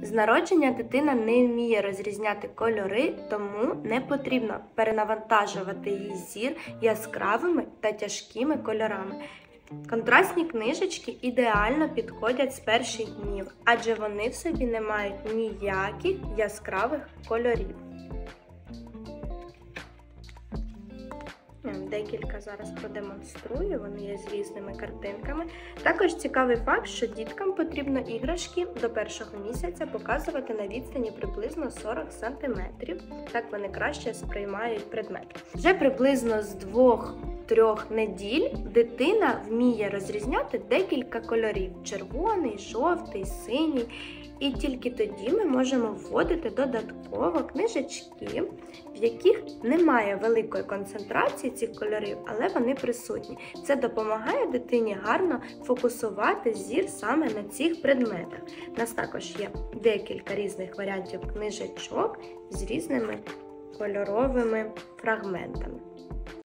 З народження дитина не вміє розрізняти кольори, тому не потрібно перенавантажувати її зір яскравими та тяжкими кольорами. Контрастні книжечки ідеально підходять з перших днів, адже вони в собі не мають ніяких яскравих кольорів. Декілька зараз продемонструю, вони є з різними картинками. Також цікавий факт, що діткам потрібно іграшки до першого місяця показувати на відстані приблизно 40 см. Так вони краще сприймають предмет. Вже приблизно з 2-3 неділь дитина вміє розрізняти декілька кольорів – червоний, жовтий, синій. І тільки тоді ми можемо вводити додатково книжечки, в яких немає великої концентрації цих кольорів, але вони присутні. Це допомагає дитині гарно фокусувати зір саме на цих предметах. У нас також є декілька різних варіантів книжечок з різними кольоровими фрагментами.